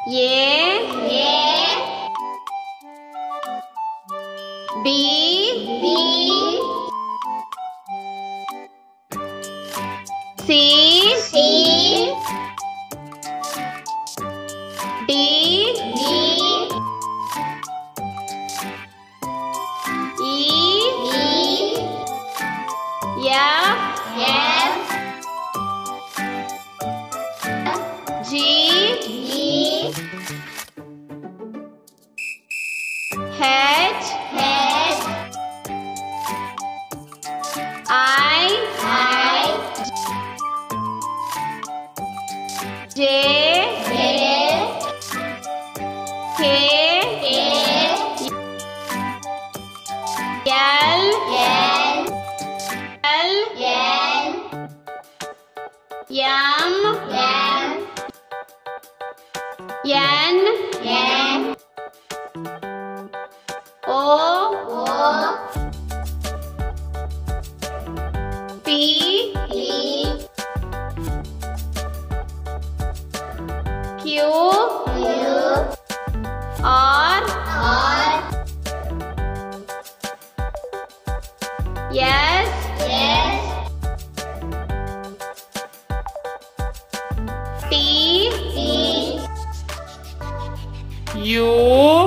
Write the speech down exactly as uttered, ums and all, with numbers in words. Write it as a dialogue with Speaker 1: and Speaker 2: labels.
Speaker 1: ये
Speaker 2: A
Speaker 1: B
Speaker 2: B
Speaker 1: C
Speaker 2: C
Speaker 1: D
Speaker 2: D
Speaker 1: E
Speaker 2: E
Speaker 1: F
Speaker 2: F
Speaker 1: G
Speaker 2: G
Speaker 1: H
Speaker 2: H
Speaker 1: I
Speaker 2: I
Speaker 1: J
Speaker 2: J
Speaker 1: K
Speaker 2: K
Speaker 1: L
Speaker 2: L
Speaker 1: L
Speaker 2: L
Speaker 1: M
Speaker 2: M
Speaker 1: N
Speaker 2: N
Speaker 1: O
Speaker 2: O
Speaker 1: P
Speaker 2: P
Speaker 1: Q
Speaker 2: Q
Speaker 1: R
Speaker 2: R
Speaker 1: S
Speaker 2: S
Speaker 1: T
Speaker 2: T
Speaker 1: you